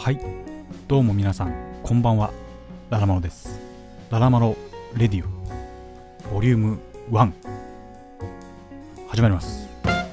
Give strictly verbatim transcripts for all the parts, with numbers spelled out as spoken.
はい、どうも皆さんこんばんは。ララマロです。ララマロレディオボリュームワン始まります。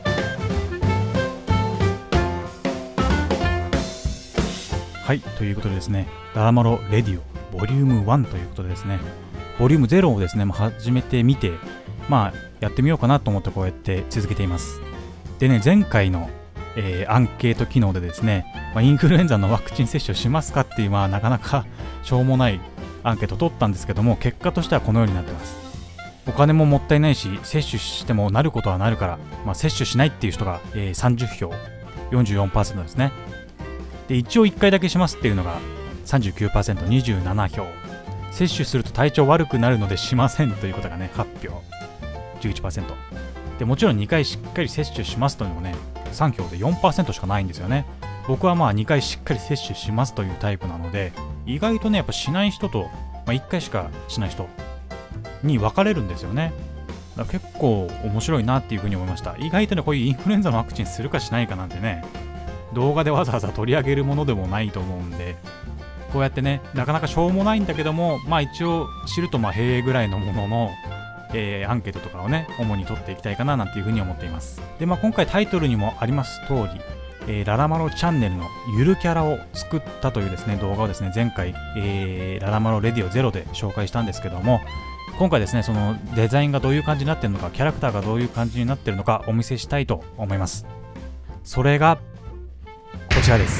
はい、ということでですね、ララマロレディオボリュームワンということでですね、ボリュームゼロをですね、まあ、始めてみて、まあやってみようかなと思ってこうやって続けています。でね、前回のえー、アンケート機能でですね、まあ、インフルエンザのワクチン接種をしますかっていう、まあ、なかなかしょうもないアンケートを取ったんですけども、結果としてはこのようになってます。お金ももったいないし、接種してもなることはなるから、まあ、接種しないっていう人が、えー、さんじゅうひょう、よんじゅうよんパーセント ですね。で、一応いっかいだけしますっていうのが さんじゅうきゅうパーセント、にじゅうななひょう。接種すると体調悪くなるのでしませんということがね、はちひょう、じゅういちパーセント。で、もちろんにかいしっかり接種しますというのもね、さんひょうで よんパーセント しかないんですよね。僕はまあにかいしっかり接種しますというタイプなので、意外とね、やっぱしない人と、まあ、いっかいしかしない人に分かれるんですよね。だから結構面白いなっていうふうに思いました。意外とね、こういうインフルエンザのワクチンするかしないかなんてね、動画でわざわざ取り上げるものでもないと思うんで、こうやってね、なかなかしょうもないんだけども、まあ一応知るとまあ平ぐらいのものの、えー、アンケートとかをね、主に取っていきたいかななんていうふうに思っています。で、まあ今回タイトルにもあります通り、えー、ララマロチャンネルのゆるキャラを作ったというですね、動画をですね、前回、えー、ララマロレディオゼロで紹介したんですけども、今回ですね、そのデザインがどういう感じになってるのか、キャラクターがどういう感じになってるのかお見せしたいと思います。それが、こちらです。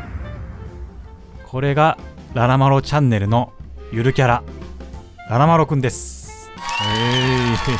これがララマロチャンネルのゆるキャラ、ララマロくんです。えー、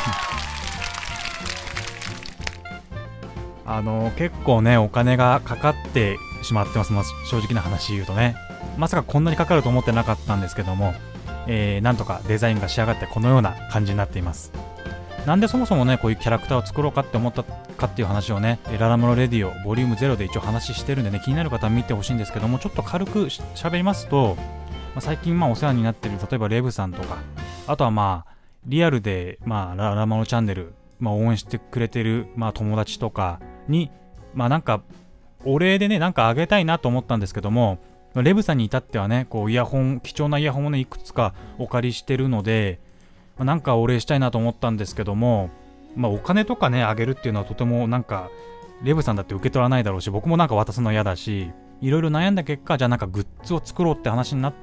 あの結構ねお金がかかってしまってます、まあ、正直な話言うとね、まさかこんなにかかると思ってなかったんですけども、えー、なんとかデザインが仕上がってこのような感じになっています。なんでそもそもねこういうキャラクターを作ろうかって思ったかっていう話をね、ララマロレディオボリュームゼロで一応話してるんでね、気になる方は見てほしいんですけども、ちょっと軽くしゃべりますと、まあ、最近まあお世話になっている例えばレブさんとか、あとはまあリアルで、まあ、ララマロチャンネル、まあ、応援してくれてる、まあ、友達とかに、まあ、なんか、お礼でね、なんかあげたいなと思ったんですけども、レブさんに至ってはね、こう、イヤホン、貴重なイヤホンをね、いくつかお借りしてるので、まあ、なんかお礼したいなと思ったんですけども、まあ、お金とかね、あげるっていうのはとてもなんか、レブさんだって受け取らないだろうし、僕もなんか渡すの嫌だし、いろいろ悩んだ結果、じゃあなんかグッズを作ろうって話になって、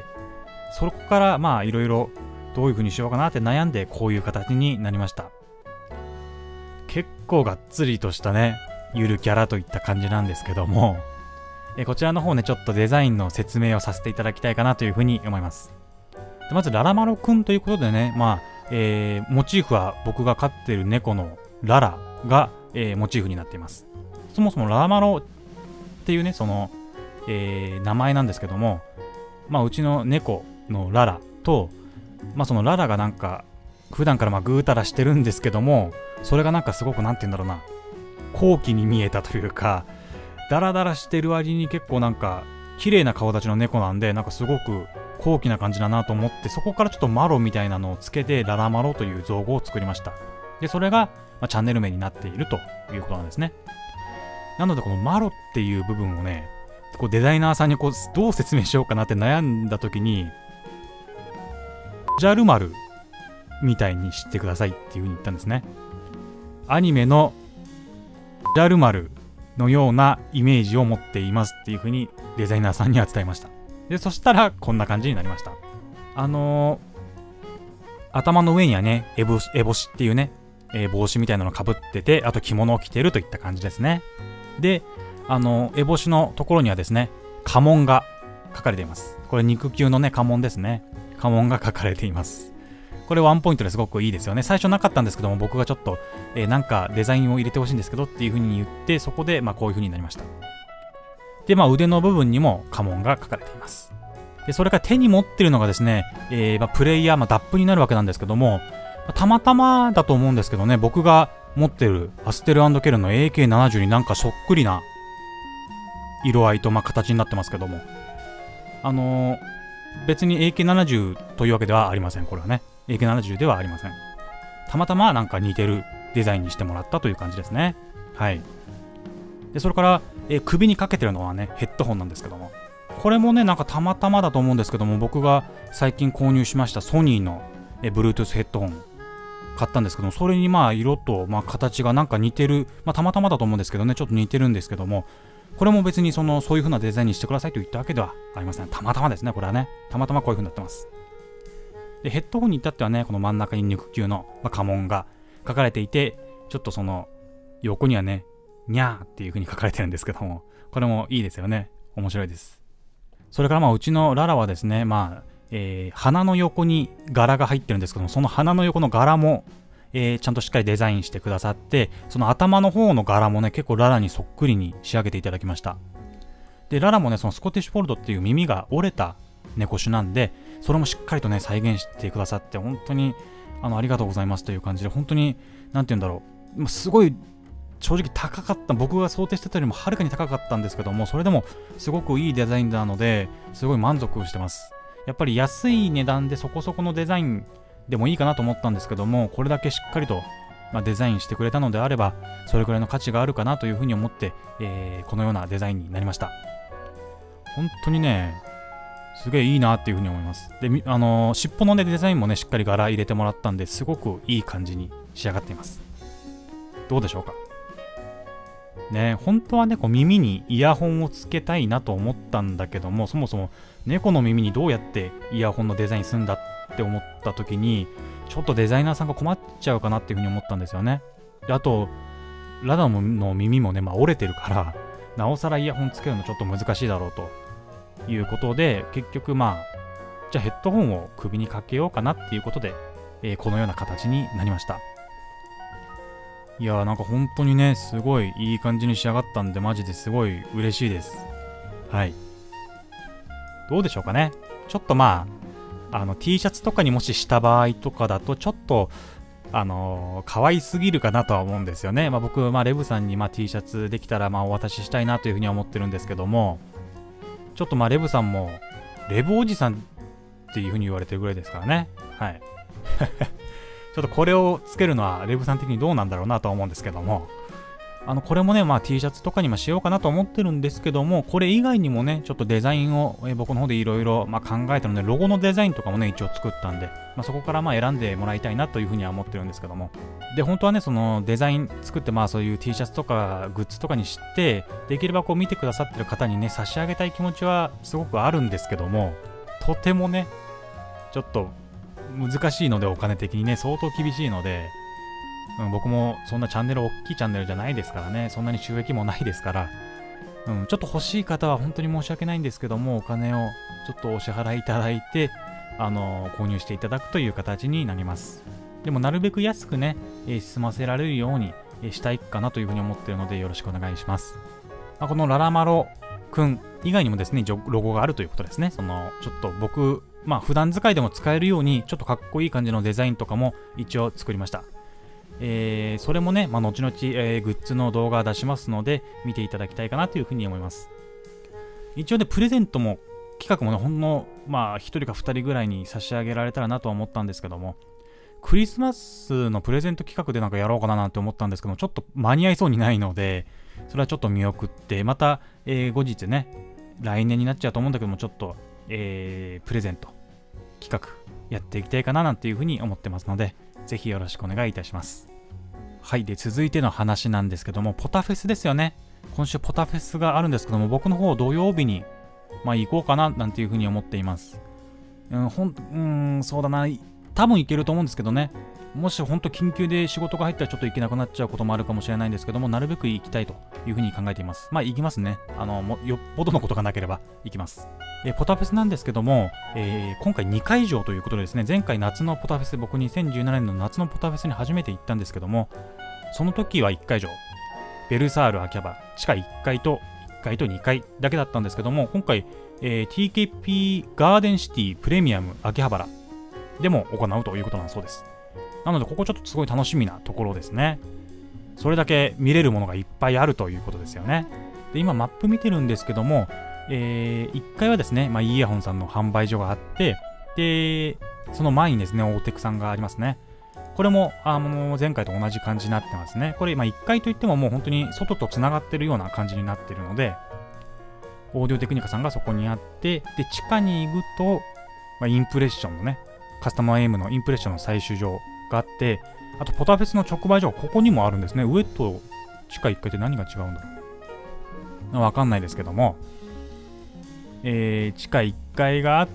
そこから、まあ、いろいろ、どういう風にしようかなって悩んでこういう形になりました。結構がっつりとしたねゆるキャラといった感じなんですけども、えこちらの方ねちょっとデザインの説明をさせていただきたいかなという風に思います。でまずララマロくんということでね、まあ、えー、モチーフは僕が飼っている猫のララが、えー、モチーフになっています。そもそもララマロっていうねその、えー、名前なんですけども、まあうちの猫のララとまあそのララがなんか普段からまあぐうたらしてるんですけども、それがなんかすごくなんて言うんだろうな、高貴に見えたというか、ダラダラしてる割に結構なんか綺麗な顔立ちの猫なんで、なんかすごく高貴な感じだなと思って、そこからちょっとマロみたいなのをつけてララマロという造語を作りました。でそれが、まあ、チャンネル名になっているということなんですね。なのでこのマロっていう部分をね、こうデザイナーさんにこうどう説明しようかなって悩んだ時に、ジャルマルみたいにしてくださいっていう風に言ったんですね。アニメのジャルマルのようなイメージを持っていますっていう風にデザイナーさんには伝えました。でそしたらこんな感じになりました。あのー、頭の上にはねエボシ、エボシっていうね、えー、帽子みたいなのをかぶってて、あと着物を着てるといった感じですね。であのー、エボシのところにはですね家紋が書かれています。これ肉球のね家紋ですね。家紋が書かれています。これワンポイントですごくいいですよね。最初なかったんですけども、僕がちょっと、えー、なんかデザインを入れてほしいんですけどっていう風に言って、そこでまあこういう風になりました。で、まあ腕の部分にも家紋が書かれています。で、それから手に持ってるのがですね、えー、まあプレイヤー、まあ、ダップになるわけなんですけども、たまたまだと思うんですけどね、僕が持ってるアステル&ケルンの エーケーななじゅう になんかそっくりな色合いとまあ形になってますけども、あのー、別に エーケーななじゅう というわけではありません。これはね エーケーななじゅう ではありません。たまたまなんか似てるデザインにしてもらったという感じですね。はい。 でそれから、えー、首にかけてるのはねヘッドホンなんですけども、これもねなんかたまたまだと思うんですけども、僕が最近購入しましたソニーの、えー、Bluetooth ヘッドホン買ったんですけども、それにまあ色と、まあ、形がなんか似てる、まあ、たまたまだと思うんですけどね、ちょっと似てるんですけども、これも別にそのそういう風なデザインにしてくださいと言ったわけではありません。たまたまですね、これはね。たまたまこういう風になってます。で、ヘッドホンに至ってはね、この真ん中に肉球の、まあ、家紋が書かれていて、ちょっとその横にはね、にゃーっていう風に書かれてるんですけども、これもいいですよね。面白いです。それからまあうちのララはですね、まあ、えー、鼻の横に柄が入ってるんですけども、その鼻の横の柄も、えー、ちゃんとしっかりデザインしてくださって、その頭の方の柄もね、結構ララにそっくりに仕上げていただきました。で、ララもね、そのスコティッシュフォルドっていう耳が折れた猫種なんで、それもしっかりとね、再現してくださって、本当にあのありがとうございますという感じで、本当に、なんて言うんだろう、すごい正直高かった、僕が想定してたよりもはるかに高かったんですけども、それでもすごくいいデザインなので、すごい満足してます。やっぱり安い値段でそこそこのデザインでもいいかなと思ったんですけども、これだけしっかりと、まあ、デザインしてくれたのであれば、それくらいの価値があるかなというふうに思って、えー、このようなデザインになりました。本当にね、すげえいいなっていうふうに思います。で、あのー、尻尾の、ね、デザインもね、しっかり柄入れてもらったんで、すごくいい感じに仕上がっています。どうでしょうか。ね、本当はね、こう耳にイヤホンをつけたいなと思ったんだけども、そもそも猫の耳にどうやってイヤホンのデザインするんだって思った時に、ちょっとデザイナーさんが困っちゃうかなっていうふうに思ったんですよね。で、あとラダの耳もね、まあ、折れてるからなおさらイヤホンつけるのちょっと難しいだろうということで、結局まあじゃあヘッドホンを首にかけようかなっていうことで、えー、このような形になりました。いやーなんか本当にね、すごいいい感じに仕上がったんで、マジですごい嬉しいです。はい。どうでしょうかね。ちょっとまあ、あの T シャツとかにもしした場合とかだと、ちょっと、あのー、可愛すぎるかなとは思うんですよね。まあ僕、まあレブさんにまあ T シャツできたらまあお渡ししたいなというふうには思ってるんですけども、ちょっとまあレブさんも、レブおじさんっていうふうに言われてるぐらいですからね。はい。ちょっとこれをつけるのはレブさん的にどうなんだろうなとは思うんですけども、あのこれもね、まあ、T シャツとかにもしようかなと思ってるんですけども、これ以外にもね、ちょっとデザインをえ僕の方でいろいろ考えたので、ロゴのデザインとかもね、一応作ったんで、まあ、そこからまあ選んでもらいたいなというふうには思ってるんですけども、で、本当はね、そのデザイン作って、まあそういう T シャツとかグッズとかにして、できればこう見てくださってる方にね、差し上げたい気持ちはすごくあるんですけども、とてもね、ちょっと難しいので、お金的にね、相当厳しいので、うん、僕もそんなチャンネル、大きいチャンネルじゃないですからね、そんなに収益もないですから、うん、ちょっと欲しい方は本当に申し訳ないんですけども、お金をちょっとお支払いいただいて、あのー、購入していただくという形になります。でもなるべく安くね、えー、済ませられるように、えー、したいかなというふうに思っているので、よろしくお願いします。まあ、このララマロくん以外にもですね、ロゴがあるということですね。その、ちょっと僕、まあ普段使いでも使えるように、ちょっとかっこいい感じのデザインとかも一応作りました。えー、それもね、まあ、後々、えー、グッズの動画出しますので、見ていただきたいかなというふうに思います。一応ね、プレゼントも、企画もね、ほんの、まあ、ひとりかふたりぐらいに差し上げられたらなとは思ったんですけども、クリスマスのプレゼント企画でなんかやろうかななんて思ったんですけども、ちょっと間に合いそうにないので、それはちょっと見送って、また、えー、後日ね、来年になっちゃうと思うんだけども、ちょっと、えー、プレゼント企画やっていきたいかななんていうふうに思ってますので、ぜひよろしくお願いいたします。はい。で、続いての話なんですけども、ポタフェスですよね。今週ポタフェスがあるんですけども、僕の方土曜日に、まあ行こうかななんていうふうに思っています。うん、ほん、うーん、そうだな。多分行けると思うんですけどね。もし本当緊急で仕事が入ったらちょっと行けなくなっちゃうこともあるかもしれないんですけども、なるべく行きたいというふうに考えています。まあ行きますね。あの、もよっぽどのことがなければ行きます。えポタフェスなんですけども、えー、今回にかい上ということでですね、前回夏のポタフェス、僕にせんじゅうななねんの夏のポタフェスに初めて行ったんですけども、その時はいっかい上、ベルサール秋葉原、地下いっかいといっかいとにかいだけだったんですけども、今回、えー、ティーケーピー ガーデンシティプレミアム秋葉原でも行うということなんそうです。なので、ここちょっとすごい楽しみなところですね。それだけ見れるものがいっぱいあるということですよね。で、今マップ見てるんですけども、えー、いっかいはですね、まあ、イヤホンさんの販売所があって、で、その前にですね、オーテクさんがありますね。 これもあの前回と同じ感じになってますね。これ、まあ、いっかいといってももう本当に外とつながってるような感じになってるので、オーディオテクニカさんがそこにあって、で、地下に行くと、まあ、インプレッションのね、カスタマーエイムのインプレッションの採取場があって、あとポタフェスの直売所、ここにもあるんですね。上と地下いっかいって何が違うんだろう。わかんないですけども、えー、地下いっかいがあって、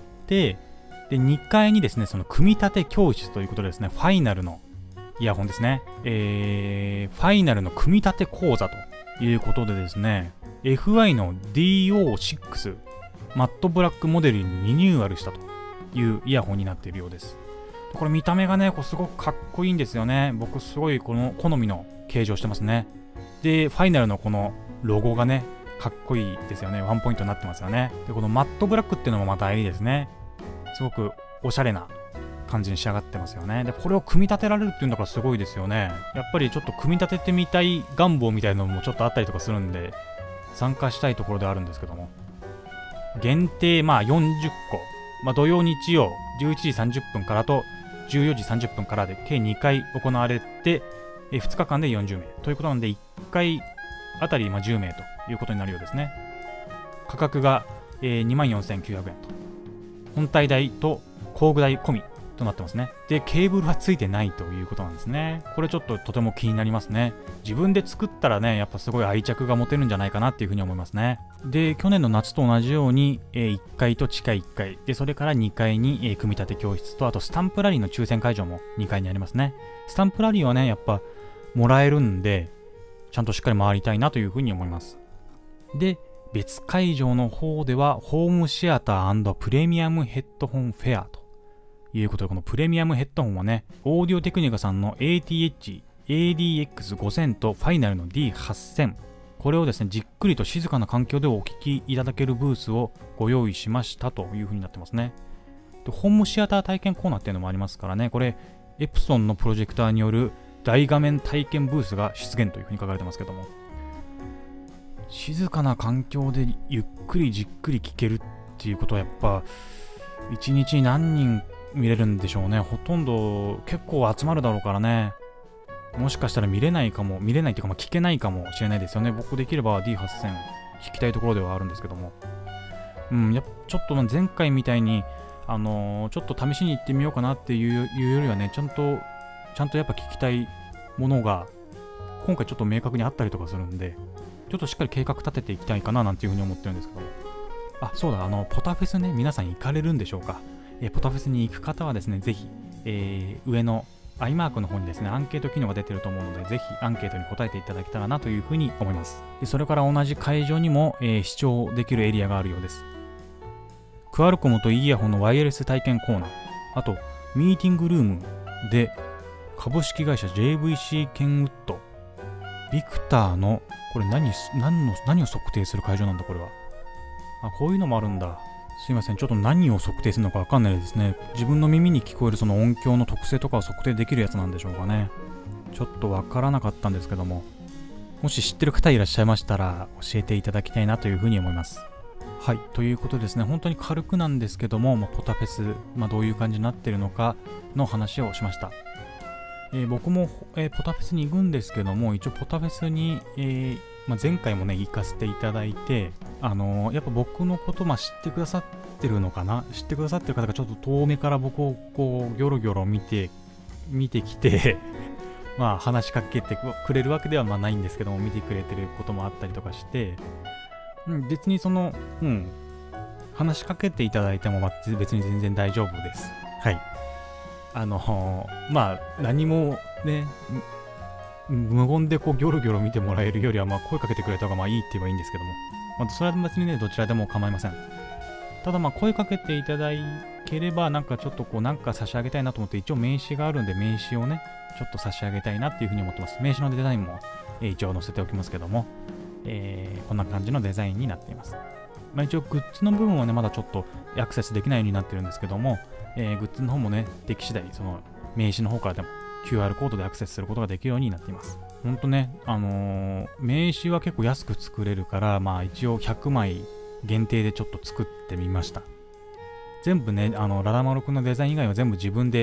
で、にかいにですね、その組み立て教室ということでですね、ファイナルのイヤホンですね。えー、ファイナルの組み立て講座ということでですね、エフアイ の ディーオーシックス マットブラックモデルにリニューアルしたというイヤホンになっているようです。これ見た目がね、こうすごくかっこいいんですよね。僕すごいこの好みの形状してますね。で、ファイナルのこのロゴがね、かっこいいですよね。ワンポイントになってますよね。で、このマットブラックっていうのもまたいいですね。すごくおしゃれな感じに仕上がってますよね。で、これを組み立てられるっていうんだからすごいですよね。やっぱりちょっと組み立ててみたい願望みたいなのもちょっとあったりとかするんで、参加したいところではあるんですけども。限定、まあよんじゅっこ。まあ土曜日曜じゅういちじさんじゅっぷんからとじゅうよじさんじゅっぷんからで計にかい行われて、えふつかかんでよんじゅうめいということなので、いっかいあたりまあじゅうめいということになるようですね。価格が、えー、にまんよんせんきゅうひゃくえんと。本体代と工具代込みとなってますね。で、ケーブルはついてないということなんですね。これちょっととても気になりますね。自分で作ったらね、やっぱすごい愛着が持てるんじゃないかなっていうふうに思いますね。で、去年の夏と同じように、えー、いっかいと地下いっかい。で、それからにかいに、えー、組み立て教室と、あとスタンプラリーの抽選会場もにかいにありますね。スタンプラリーはね、やっぱもらえるんで、ちゃんとしっかり回りたいなというふうに思います。で、別会場の方では、ホームシアター&プレミアムヘッドホンフェアということで、このプレミアムヘッドホンはね、オーディオテクニカさんの エーティーエイチ、エーディーエックスごせん とファイナルの ディーはっせん。これをですね、じっくりと静かな環境でお聞きいただけるブースをご用意しましたというふうになってますね。で、ホームシアター体験コーナーっていうのもありますからね、これ、エプソンのプロジェクターによる大画面体験ブースが出現というふうに書かれてますけども、静かな環境でゆっくりじっくり聞けるっていうことはやっぱいちにちに何人見れるんでしょうね。ほとんど結構集まるだろうからね。もしかしたら見れないかも、見れないっていうか、まあ、聞けないかもしれないですよね。僕できれば ディーはっせん 聞きたいところではあるんですけども。うん、やっぱちょっと前回みたいに、あのー、ちょっと試しに行ってみようかなっていうよりはね、ちゃんと、ちゃんとやっぱ聞きたいものが、今回ちょっと明確にあったりとかするんで、ちょっとしっかり計画立てていきたいかななんていうふうに思ってるんですけど。あ、そうだ、あの、ポタフェスね、皆さん行かれるんでしょうか。えー、ポタフェスに行く方はですね、ぜひ、えー、上のアイマークの方にですね、アンケート機能が出てると思うので、ぜひアンケートに答えていただけたらなというふうに思います。で、それから同じ会場にも、えー、視聴できるエリアがあるようです。クアルコムとイヤホンのワイヤレス体験コーナー、あと、ミーティングルームで、株式会社 ジェイブイシー ケンウッド、ビクターの、これ何、何の、何を測定する会場なんだ、これは。あ、こういうのもあるんだ。すいません。ちょっと何を測定するのかわかんないですね。自分の耳に聞こえるその音響の特性とかを測定できるやつなんでしょうかね。ちょっとわからなかったんですけども、もし知ってる方いらっしゃいましたら教えていただきたいなというふうに思います。はい。ということでですね、本当に軽くなんですけども、まあ、ポタフェス、まあ、どういう感じになってるのかの話をしました。えー、僕も、えー、ポタフェスに行くんですけども、一応ポタフェスに、えーまあ、前回もね、行かせていただいて、あのー、やっぱ僕のこと、まあ、知ってくださってるのかな知ってくださってる方がちょっと遠目から僕をこう、ギョロギョロ見て、見てきて、まあ、話しかけてくれるわけではまあないんですけども、見てくれてることもあったりとかして、うん、別にその、うん、話しかけていただいても、まあ、別に全然大丈夫です。はい。あのー、まあ、何もね、無言でこうギョロギョロ見てもらえるよりは、まあ声かけてくれた方がまあいいって言えばいいんですけども、まあ、それは別にね、どちらでも構いません。ただまあ声かけていただければ、なんかちょっとこうなんか差し上げたいなと思って、一応名刺があるんで名刺をね、ちょっと差し上げたいなっていうふうに思ってます。名刺のデザインも、えー、一応載せておきますけども、えー、こんな感じのデザインになっています。まあ一応グッズの部分はね、まだちょっとアクセスできないようになってるんですけども、えー、グッズの方もね、でき次第、その名刺の方からでもキューアール コードでアクセスすることができるようになっています。ほんとね、あのー、名刺は結構安く作れるから、まあ一応ひゃくまい限定でちょっと作ってみました。全部ね、あの、ララマロくんのデザイン以外は全部自分で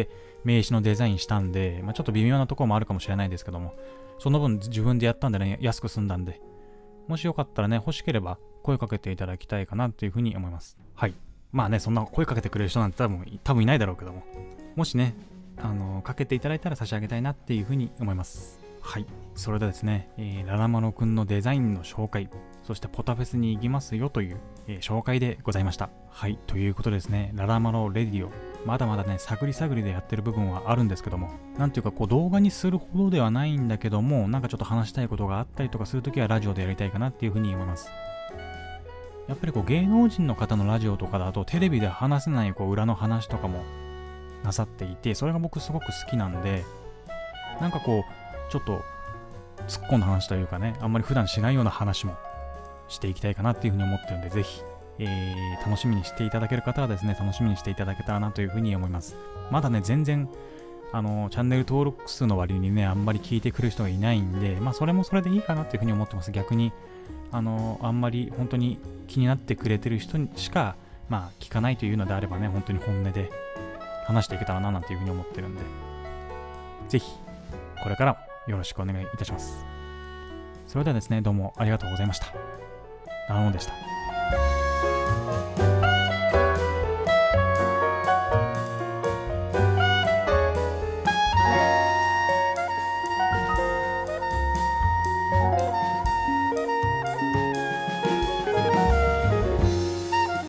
名刺のデザインしたんで、まあ、ちょっと微妙なところもあるかもしれないですけども、その分自分でやったんでね、安く済んだんで、もしよかったらね、欲しければ声かけていただきたいかなというふうに思います。はい。まあね、そんな声かけてくれる人なんて多分、多分いないだろうけども、もしね、あのー、かけていただいたら差し上げたいなっていうふうに思います。はい。それではですね、えー、ララマロくんのデザインの紹介、そしてポタフェスに行きますよという、えー、紹介でございました。はい。ということでですね、ララマロレディオ、まだまだね、探り探りでやってる部分はあるんですけども、なんていうかこう動画にするほどではないんだけども、なんかちょっと話したいことがあったりとかするときはラジオでやりたいかなっていうふうに思います。やっぱりこう芸能人の方のラジオとかだとテレビで話せないこう裏の話とかもなさっていて、それが僕すごく好きなんで、なんかこうちょっと突っ込んだ話というかね、あんまり普段しないような話もしていきたいかなっていうふうに思ってるんで、ぜひ、えー、楽しみにしていただける方はですね、楽しみにしていただけたらなというふうに思います。まだね、全然あのチャンネル登録数の割にね、あんまり聞いてくる人がいないんで、まあそれもそれでいいかなっていうふうに思ってます。逆にあのあんまり本当に気になってくれてる人にしかまあ聞かないというのであればね、本当に本音で話していけたらななんていうふうに思ってるんで、ぜひこれからもよろしくお願いいたします。それではですね、どうもありがとうございました。ラノンでした。